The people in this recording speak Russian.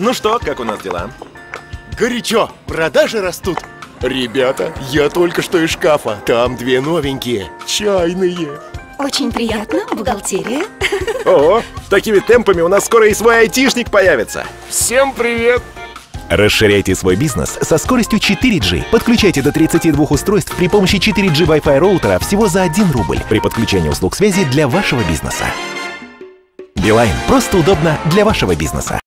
Ну что, как у нас дела? Горячо, продажи растут. Ребята, я только что из шкафа. Там две новенькие, чайные. Очень приятно, бухгалтерия. Ого, такими темпами у нас скоро и свой айтишник появится. Всем привет! Расширяйте свой бизнес со скоростью 4G. Подключайте до 32 устройств при помощи 4G Wi-Fi роутера всего за 1 рубль при подключении услуг связи для вашего бизнеса. Билайн. Просто удобно для вашего бизнеса.